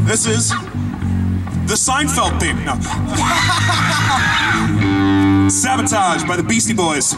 This is the Seinfeld theme. No. Sabotage by the Beastie Boys.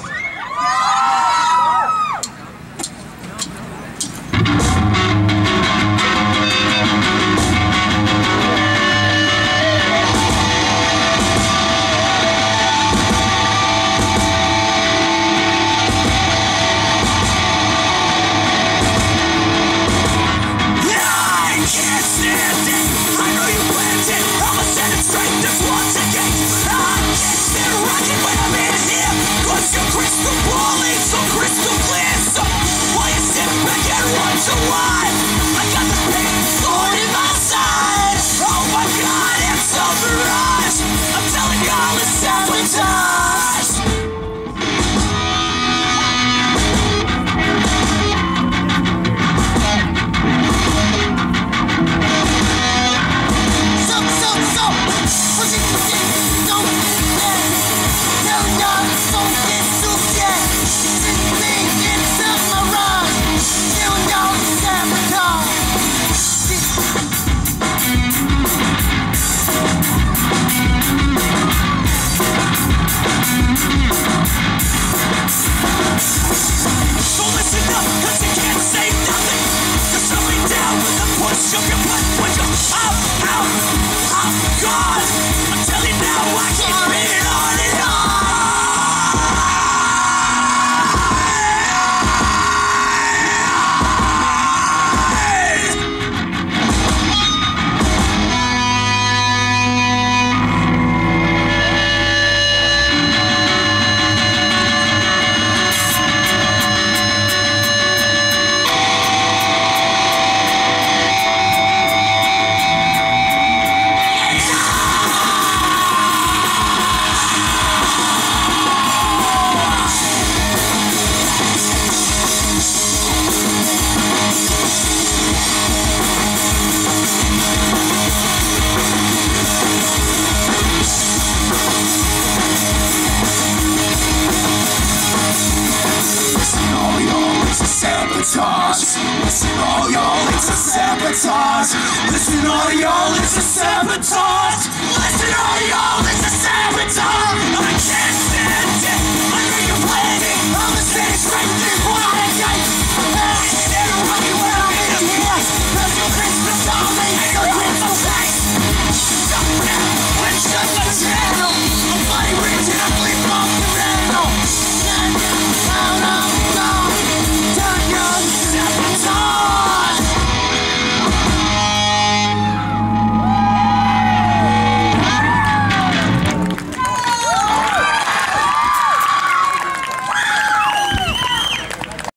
Listen all y'all, it's a sabotage. Listen all y'all, it's a sabotage. Listen all y'all, it's a sabotage. I can't stand it.